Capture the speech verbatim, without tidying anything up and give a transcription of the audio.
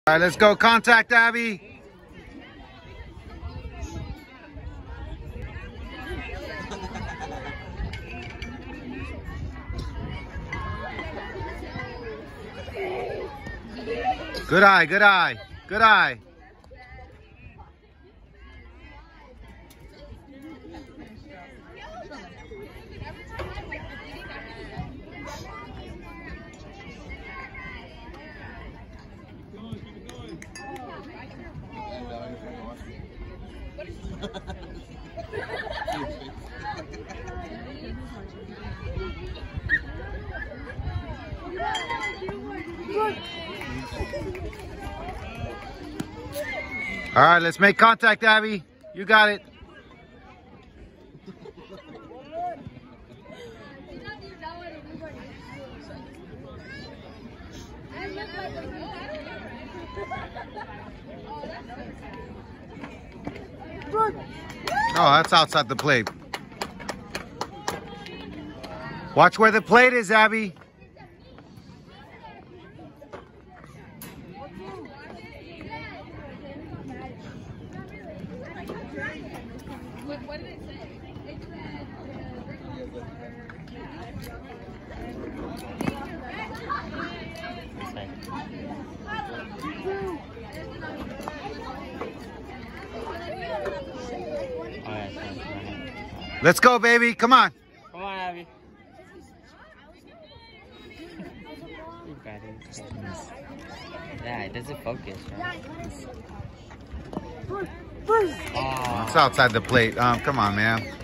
All right, let's go. Contact, Abby. Good eye, good eye, good eye. All right, let's make contact, Abby. You got it. Oh, that's outside the plate. Watch where the plate is, Abby. What did it say? It said, Let's go, baby. Come on. Come on, Abby. You got it. Yeah, it doesn't focus, right? Oh, it's outside the plate. Um, come on, man.